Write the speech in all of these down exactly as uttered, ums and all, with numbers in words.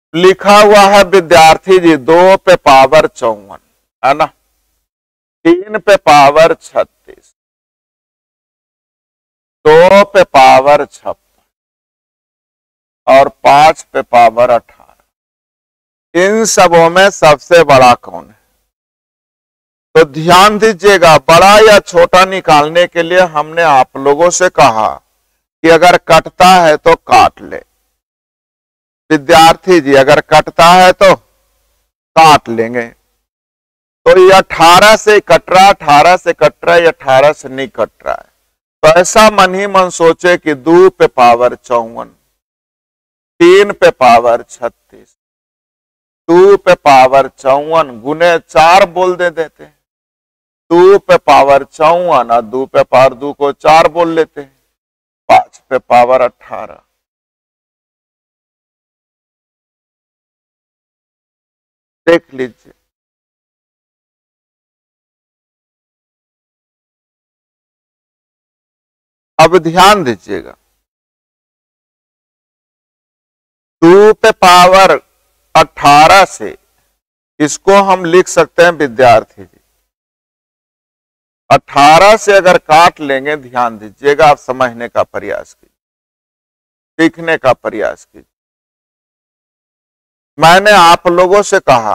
लिखा हुआ है विद्यार्थी जी दो पे पावर चौवन, है ना, तीन पे पावर छत्तीस, दो पे पावर छप्पन और पांच पे पावर अठारह। इन सबों में सबसे बड़ा कौन है? तो ध्यान दीजिएगा, बड़ा या छोटा निकालने के लिए हमने आप लोगों से कहा कि अगर कटता है तो काट ले। विद्यार्थी जी अगर कटता है तो काट लेंगे। तो ये अठारह से कट रहा, अठारह से कट रहा है, अठारह से नहीं कट रहा है। तो ऐसा मन ही मन सोचे कि दो पे पावर चौवन, तीन पे पावर छत्तीस, दो पे पावर चौवन गुने चार बोल दे देते हैं, दो पे पावर चौवन और दो पे पावर दो को चार बोल लेते हैं, पांच पे पावर अठारह। देख लीजिए, अब ध्यान दीजिएगा, दो पे पावर अठारह से इसको हम लिख सकते हैं विद्यार्थी जी, अठारह से अगर काट लेंगे, ध्यान दीजिएगा, आप समझने का प्रयास कीजिए, सीखने का प्रयास कीजिए। मैंने आप लोगों से कहा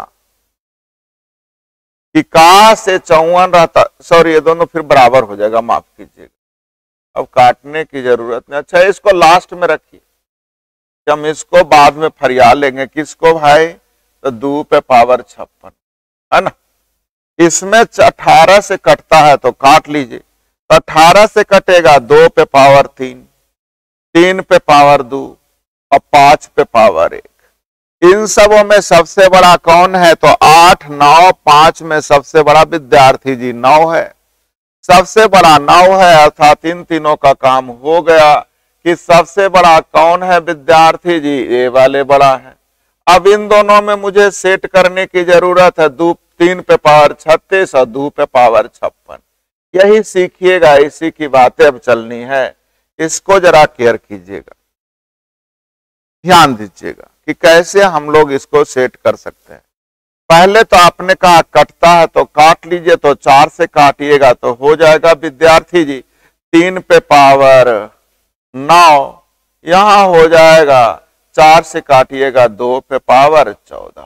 कि का से चौवन रहता, सॉरी ये दोनों फिर बराबर हो जाएगा, माफ कीजिएगा, अब काटने की जरूरत नहीं। अच्छा इसको लास्ट में रखिए, हम इसको बाद में फरिया लेंगे। किसको भाई? तो दो पे पावर छप्पन, है ना। इसमें अठारह से कटता है तो काट लीजिए। तो अठारह से कटेगा दो पे पावर तीन, तीन पे पावर दो और पांच पे पावर एक। इन सबों में सबसे बड़ा कौन है? तो आठ, नौ, पांच में सबसे बड़ा विद्यार्थी जी नौ है, सबसे बड़ा नौ है, अर्थात इन तीनों का काम हो गया कि सबसे बड़ा कौन है विद्यार्थी जी? ये वाले बड़ा है। अब इन दोनों में मुझे सेट करने की जरूरत है, दो तीन पे पावर छत्तीस और दो पे पावर छप्पन। यही सीखिएगा, इसी की बातें अब चलनी है, इसको जरा केयर कीजिएगा, ध्यान दीजिएगा कि कैसे हम लोग इसको सेट कर सकते हैं। पहले तो आपने कहा कटता है तो काट लीजिए, तो चार से काटिएगा तो हो जाएगा विद्यार्थी जी तीन पे पावर नौ, यहां हो जाएगा चार से काटिएगा दो पे पावर चौदह,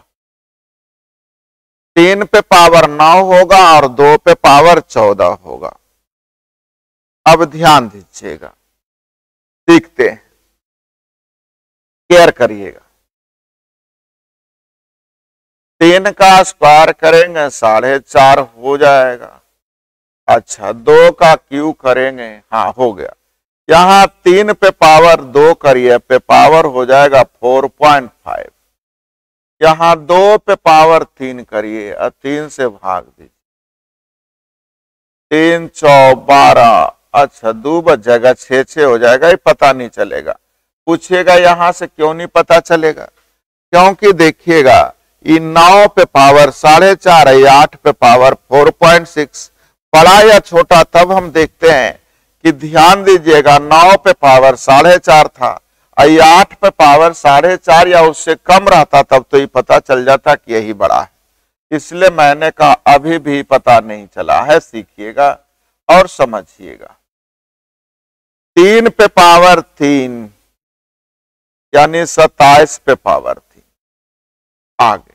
तीन पे पावर नौ होगा और दो पे पावर चौदह होगा। अब ध्यान दीजिएगा, सीखते हैं, केयर करिएगा। तीन का स्क्वायर करेंगे साढ़े चार हो जाएगा। अच्छा दो का क्यू करेंगे, हाँ हो गया। यहां तीन पे पावर दो करिए, पे पावर हो जाएगा फोर पॉइंट फाइव। यहां दो पे पावर तीन करिए और तीन से भाग दीजिए, तीन चौ बारह। अच्छा दो बच जाएगा, छह छह हो जाएगा, ये पता नहीं चलेगा। पूछिएगा यहां से क्यों नहीं पता चलेगा? क्योंकि देखिएगा ये नौ पे पावर साढ़े चार है, आठ पे पावर फोर पॉइंट सिक्स, बड़ा या छोटा तब हम देखते हैं कि ध्यान दीजिएगा नौ पे पावर साढ़े चार था, और आठ पे पावर साढ़े चार या उससे कम रहता तब तो ये पता चल जाता कि यही बड़ा है। इसलिए मैंने कहा अभी भी पता नहीं चला है, सीखिएगा और समझिएगा। तीन पे पावर तीन यानी सत्ताईस पे पावर तीन। आगे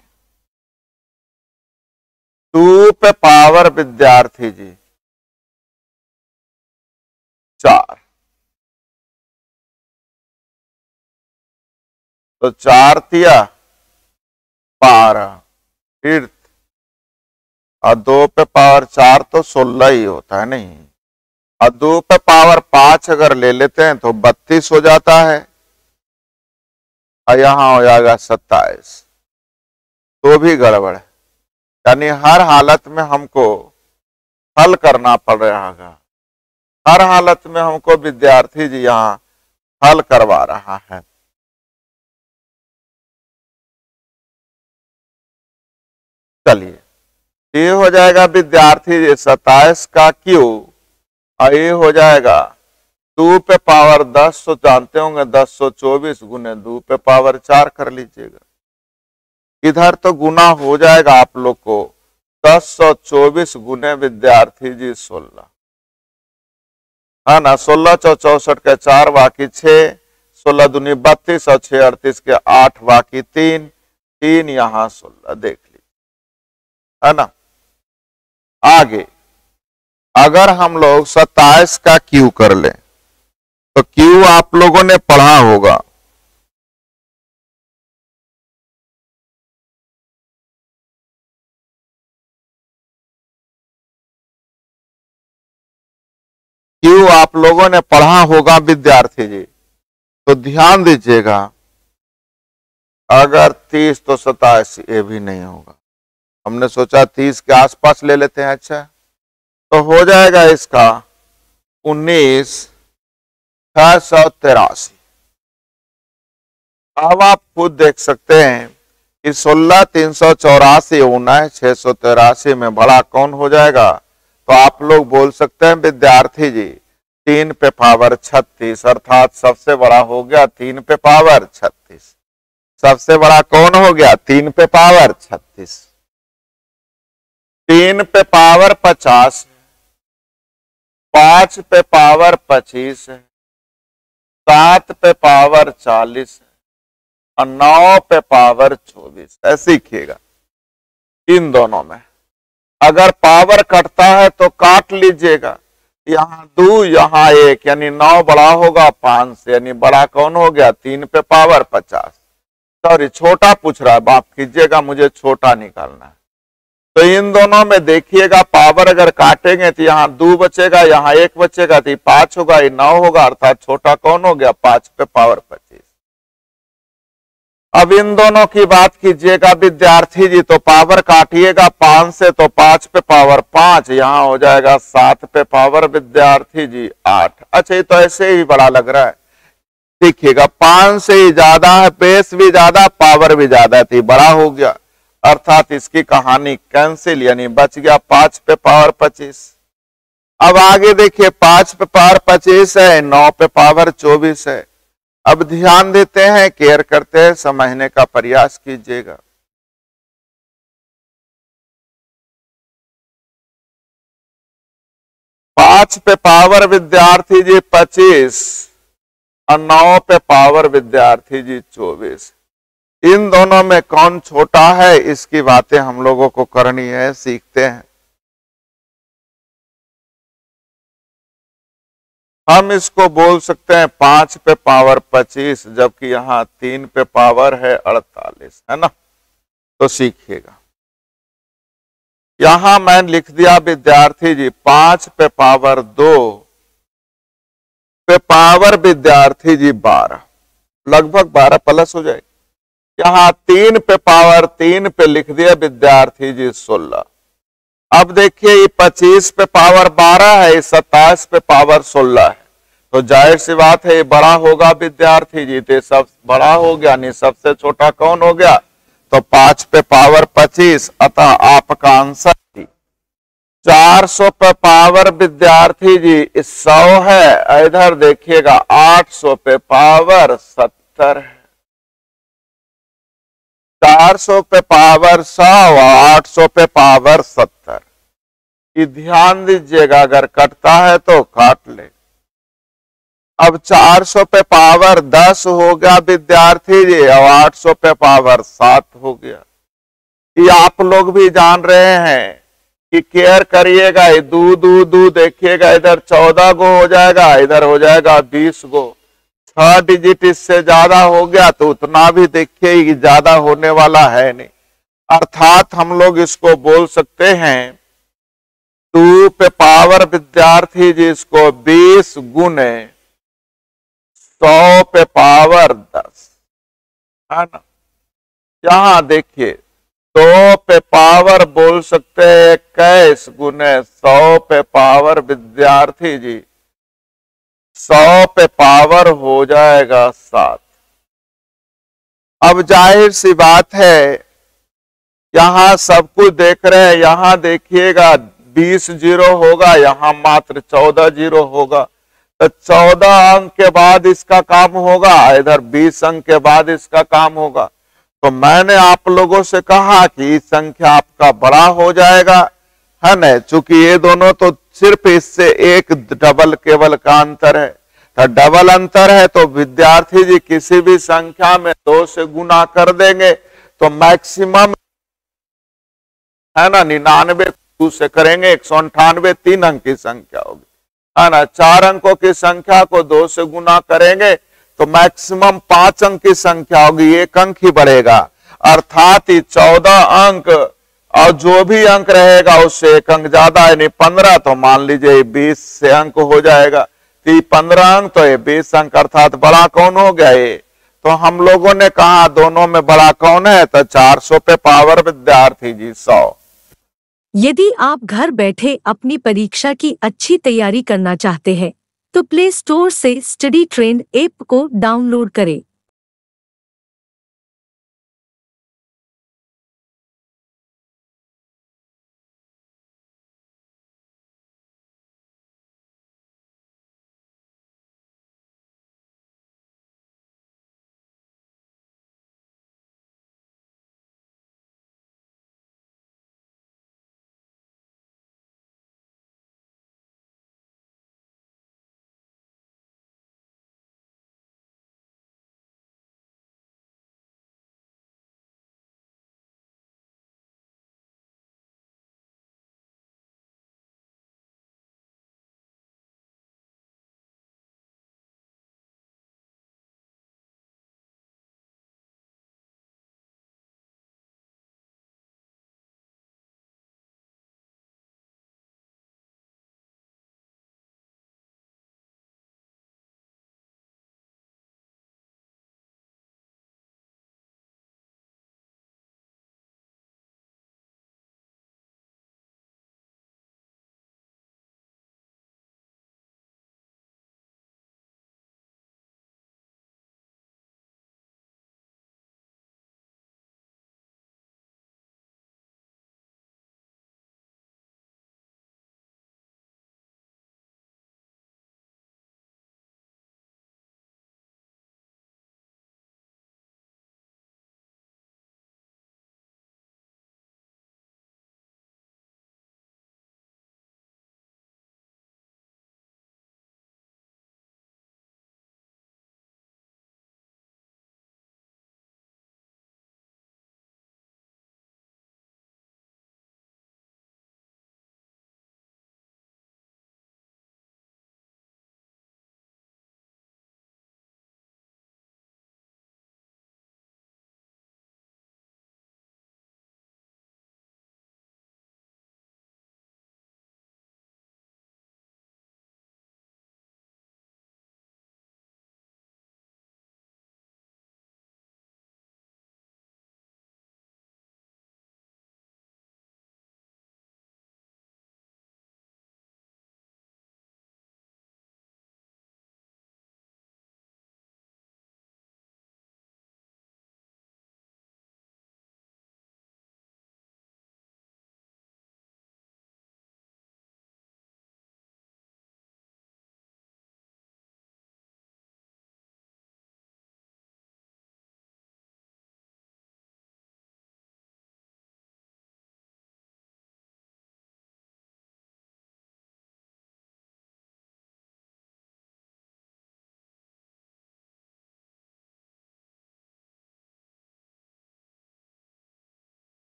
दो पे पावर विद्यार्थी जी चार, तो चार तिया बारह, फिर और दो पे पावर चार तो सोलह ही होता है नहीं, और दो पे पावर पांच अगर ले लेते हैं तो बत्तीस हो जाता है, और यहां हो जाएगा सत्ताईस, तो भी गड़बड़ है। यानी हर हालत में हमको हल करना पड़ रहा है, हर हालत में हमको विद्यार्थी जी यहां हल करवा रहा है। चलिए ये हो जाएगा विद्यार्थी जी सत्ताईस का क्यू, और ये हो जाएगा दो पे पावर दस, तो जानते होंगे दस सौ चौबीस गुने दो पे पावर चार कर लीजिएगा, इधर तो गुना हो जाएगा आप लोग को, दस सौ चौबीस गुने विद्यार्थी जी सोलह, है ना। सोलह सौ चौसठ के चार बाकी छह, सोलह दूनी बत्तीस और छह अड़तीस के आठ बाकी तीन, तीन यहां सोलह, देख लीजिए, है ना। आगे अगर हम लोग सत्ताईस का क्यू कर लें तो क्यू आप लोगों ने पढ़ा होगा, क्यू आप लोगों ने पढ़ा होगा विद्यार्थी जी। तो ध्यान दीजिएगा, अगर तीस तो सत्ताईस ये भी नहीं होगा, हमने सोचा तीस के आसपास ले लेते हैं। अच्छा तो हो जाएगा इसका उन्नीस छह सौ तिरासी। अब आप खुद देख सकते हैं कि सोलह तीन सौ चौरासी उन्नीस छह सौ तिरासी में बड़ा कौन हो जाएगा। तो आप लोग बोल सकते हैं विद्यार्थी जी तीन पे पावर छत्तीस, अर्थात सबसे बड़ा हो गया तीन पे पावर छत्तीस। सबसे बड़ा कौन हो गया, तीन पे पावर छत्तीस। तीन पे पावर पचास, पांच पे पावर पच्चीस है, सात पे पावर चालीस है और नौ पे पावर चौबीस है। सीखिएगा इन दोनों में अगर पावर कटता है तो काट लीजिएगा, यहाँ दो यहाँ एक, यानी नौ बड़ा होगा पांच से, यानी बड़ा कौन हो गया तीन पे पावर पचास। सॉरी छोटा पूछ रहा है, माफ कीजिएगा मुझे छोटा निकालना है। तो इन दोनों में देखिएगा पावर अगर काटेंगे तो यहाँ दो बचेगा, यहाँ एक बचेगा, तो पांच होगा, ये नौ होगा, अर्थात छोटा कौन हो गया पांच पे पावर पच्चीस। अब इन दोनों की बात कीजिएगा विद्यार्थी जी, तो पावर काटिएगा पांच से तो पांच पे पावर पांच, यहाँ हो जाएगा सात पे पावर विद्यार्थी जी आठ। अच्छा ये तो ऐसे ही बड़ा लग रहा है, देखिएगा पांच से ही ज्यादा है, बेस भी ज्यादा पावर भी ज्यादा है, तो बड़ा हो गया, अर्थात इसकी कहानी कैंसिल, यानी बच गया पांच पे पावर पच्चीस। अब आगे देखिए पांच पे पावर पच्चीस है, नौ पे पावर चौबीस है। अब ध्यान देते हैं, केयर करते हैं, समझने का प्रयास कीजिएगा। पांच पे पावर विद्यार्थी जी पच्चीस और नौ पे पावर विद्यार्थी जी चौबीस, इन दोनों में कौन छोटा है, इसकी बातें हम लोगों को करनी है, सीखते हैं। हम इसको बोल सकते हैं पांच पे पावर पच्चीस, जबकि यहाँ तीन पे पावर है अड़तालीस, है ना। तो सीखिएगा, यहां मैं लिख दिया विद्यार्थी जी पांच पे पावर दो पे पावर विद्यार्थी जी बारह, लगभग बारह प्लस हो जाएगी। यहाँ तीन पे पावर तीन पे लिख दिया विद्यार्थी जी सोलह। अब देखिए ये पच्चीस पे पावर बारह है, सत्ताईस पे पावर सोलह है, तो जाहिर सी बात है ये बड़ा होगा विद्यार्थी जी, तो सब बड़ा हो गया, नहीं सबसे छोटा कौन हो गया, तो पांच पे पावर पच्चीस। अतः आपका आंसर चार सौ पे पावर विद्यार्थी जी सौ है, इधर देखिएगा आठ सौ पे पावर सत्तर है। चार सौ पे पावर सौ, आठ सौ पे पावर सत्तर। ये ध्यान दीजिएगा, अगर कटता है तो काट ले। अब चार सौ पे पावर दस हो गया विद्यार्थी जी और आठ सौ पे पावर सात हो गया। ये आप लोग भी जान रहे हैं कि केयर करिएगा, ये दू दू दू देखिएगा, इधर चौदह गो हो जाएगा, इधर हो जाएगा बीस गो। छह डिजिट इससे ज्यादा हो गया तो उतना भी देखिए ज्यादा होने वाला है नहीं, अर्थात हम लोग इसको बोल सकते हैं टू पे पावर विद्यार्थी जी इसको बीस गुने सौ पे पावर दस, है ना। यहां देखिए दो पे पावर बोल सकते हैं इक्कीस गुने सौ पे पावर विद्यार्थी जी सौ पे पावर हो जाएगा सात। अब जाहिर सी बात है, यहां सब कुछ देख रहे हैं, यहां देखिएगा बीस जीरो होगा, यहां मात्र चौदह जीरो होगा, तो चौदह अंक के बाद इसका काम होगा, इधर बीस अंक के बाद इसका काम होगा। तो मैंने आप लोगों से कहा कि संख्या आपका बड़ा हो जाएगा, है ना, चूंकि ये दोनों तो सिर्फ इससे एक डबल केवल का अंतर है, तो डबल अंतर है तो विद्यार्थी जी किसी भी संख्या में दो से गुना कर देंगे तो मैक्सिमम, है ना, निन्यानवे दो से करेंगे एक सौ अंठानवे तीन अंक की संख्या होगी, है ना। चार अंकों की संख्या को दो से गुना करेंगे तो मैक्सिमम पांच अंक की संख्या होगी, एक अंक ही बढ़ेगा, अर्थात चौदह अंक, और जो भी अंक रहेगा उससे एक अंक ज्यादा, यानी पंद्रह, तो मान लीजिए बीस से अंक हो जाएगा, तो पंद्रह अंक तो ये बीस अंक, अर्थात बड़ा कौन हो गया ये। तो हम लोगों ने कहा दोनों में बड़ा कौन है, तो चार सौ पे पावर विद्यार्थी जी सौ। यदि आप घर बैठे अपनी परीक्षा की अच्छी तैयारी करना चाहते हैं तो प्ले स्टोर से स्टडी ट्रेंड ऐप को डाउनलोड करें।